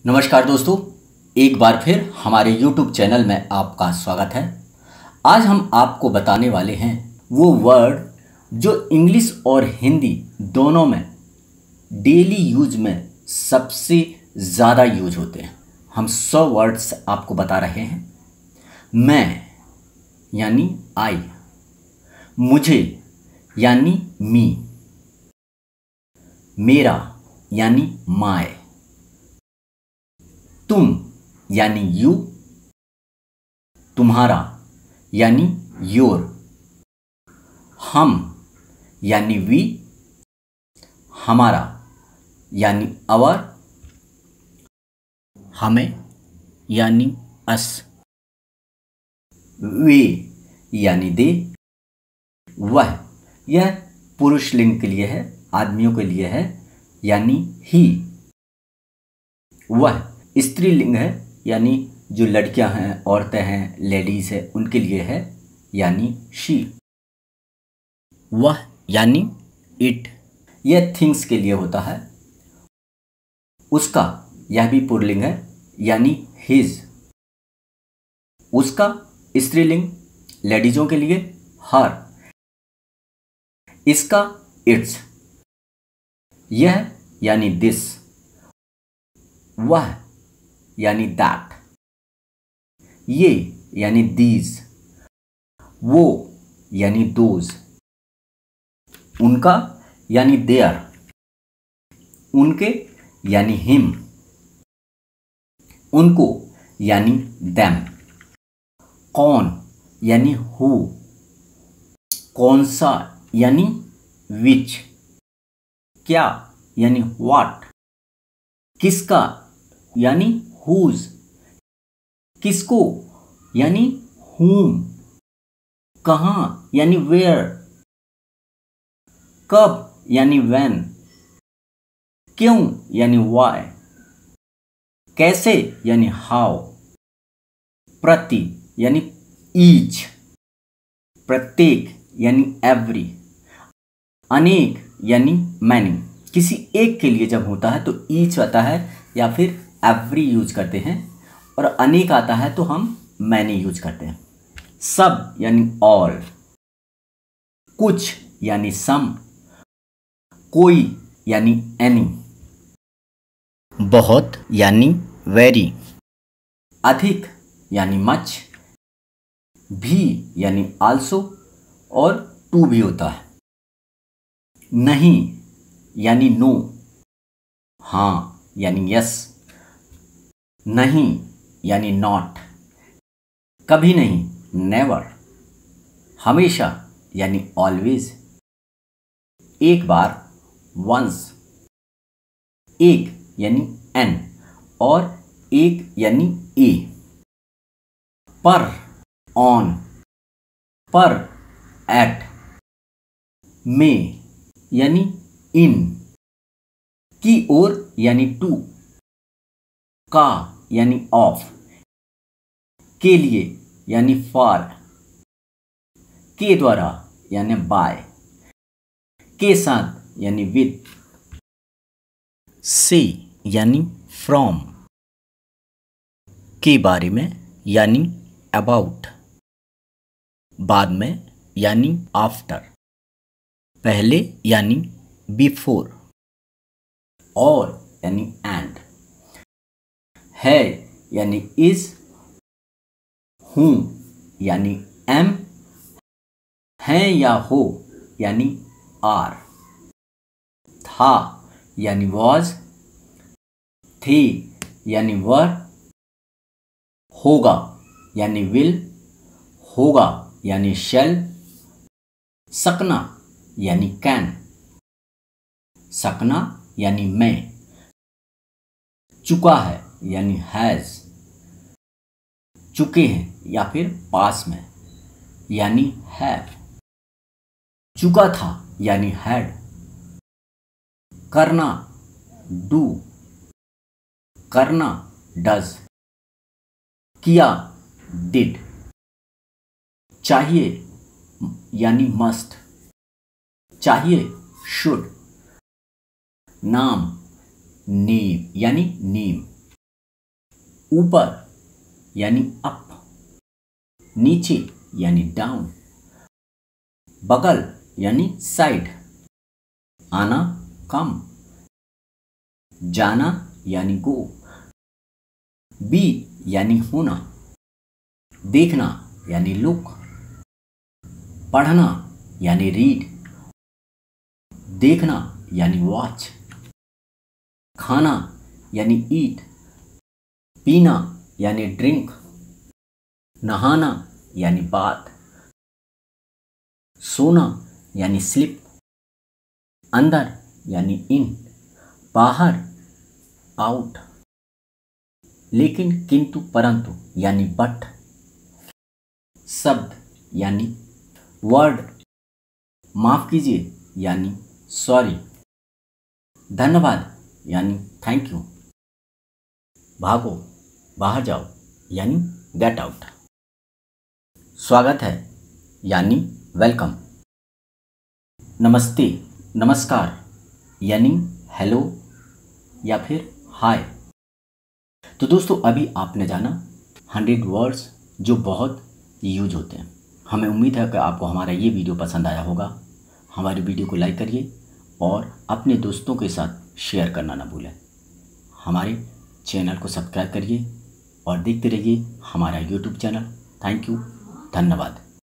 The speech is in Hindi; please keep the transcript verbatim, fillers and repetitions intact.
नमस्कार दोस्तों, एक बार फिर हमारे यूट्यूब चैनल में आपका स्वागत है। आज हम आपको बताने वाले हैं वो वर्ड जो इंग्लिश और हिंदी दोनों में डेली यूज में सबसे ज़्यादा यूज होते हैं। हम सौ वर्ड्स आपको बता रहे हैं। मैं यानी आई, मुझे यानी मी, मेरा यानी माय, तुम यानी यू, तुम्हारा यानी योर, हम यानी वी, हमारा यानी अवर, हमें यानी अस, वे यानी दे, वह यह पुरुष लिंग के लिए है, आदमियों के लिए है यानी ही, वह स्त्रीलिंग है यानी जो लड़कियां हैं, औरतें हैं, लेडीज है, उनके लिए है यानी शी, वह यानी इट, यह थिंग्स के लिए होता है, उसका यह भी पुल्लिंग है यानी हिज, उसका स्त्रीलिंग लेडीजों के लिए हर, इसका इट्स, यह यानी दिस, वह यानी दैट, ये यानी दीज, वो यानी दोज, उनका यानी देयर, उनके यानी हिम, उनको यानी देम, कौन यानी हु, कौन सा यानी विच, क्या यानी व्हाट, किसका यानी हुज, किसको यानी whom, कहाँ यानी where, कब यानी when, क्यों यानी why, कैसे यानी how, प्रति यानी each, प्रत्येक यानी every, अनेक यानी many। किसी एक के लिए जब होता है तो each आता है या फिर every यूज करते हैं, और अनेक आता है तो हम many यूज करते हैं। सब यानी all, कुछ यानी some, कोई यानी any, बहुत यानी very, अधिक यानी much, भी यानी also, और to भी होता है। नहीं यानी no, हाँ यानी yes, नहीं यानी नॉट, कभी नहीं नेवर, हमेशा यानी ऑलवेज, एक बार वंस, एक यानी एन और एक यानी ए, पर ऑन, पर एट, में यानी इन, की ओर यानी टू, का यानी ऑफ, के लिए यानी फॉर, के द्वारा यानी बाय, के साथ यानी विद, से यानी फ्रॉम, के बारे में यानी अबाउट, बाद में यानी आफ्टर, पहले यानी बिफोर, और यानी एंड, है यानी इज, हूँ यानी एम, हैं या हो यानी आर, था यानी वॉज, थे यानी वर, होगा यानी विल, होगा यानी शैल, सकना यानी कैन, सकना यानी मैं, चुका है यानी हैज, चुके हैं या फिर पास में यानी हैव, चुका था यानी हैड, करना डू, करना डज, किया डिड, चाहिए यानी मस्ट, चाहिए शुड, नाम नेम यानी नेम, ऊपर यानी अप, नीचे यानी डाउन, बगल यानी साइड, आना कम, जाना यानी गो, बी यानी होना, देखना यानी लुक, पढ़ना यानी रीड, देखना यानी वॉच, खाना यानी ईट, पीना यानी ड्रिंक, नहाना यानी बाथ, सोना यानी स्लिप, अंदर यानी इन, बाहर आउट, लेकिन किंतु परंतु यानी बट, शब्द यानी वर्ड, माफ कीजिए यानी सॉरी, धन्यवाद यानी थैंक यू, भागो बाहर जाओ यानी गेट आउट, स्वागत है यानी वेलकम, नमस्ते नमस्कार यानी हेलो या फिर हाय। तो दोस्तों अभी आपने जाना हंड्रेड वर्ड्स जो बहुत यूज होते हैं। हमें उम्मीद है कि आपको हमारा ये वीडियो पसंद आया होगा। हमारी वीडियो को लाइक करिए और अपने दोस्तों के साथ शेयर करना ना भूलें। हमारे चैनल को सब्सक्राइब करिए और देखते रहिए हमारा यूट्यूब चैनल। थैंक यू, धन्यवाद।